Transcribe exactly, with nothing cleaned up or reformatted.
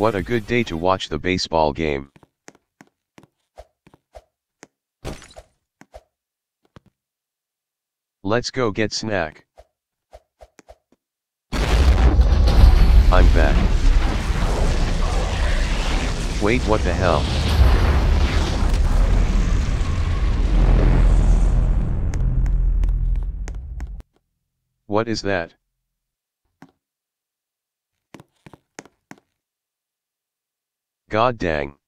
What a good day to watch the baseball game. Let's go get snack. I'm back. Wait, what the hell? What is that? God dang.